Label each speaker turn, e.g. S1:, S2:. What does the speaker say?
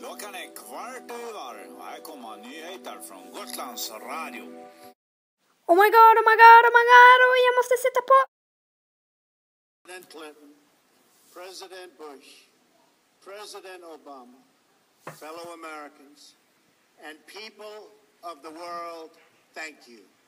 S1: Klockan är 15:15 och här kommer nyheter från Gotlands radio.
S2: Oh my god, oh my god, oh my god, och jag måste sätta på.
S3: President Clinton, President Bush, President Obama, fellow Americans, and people of the world, thank you.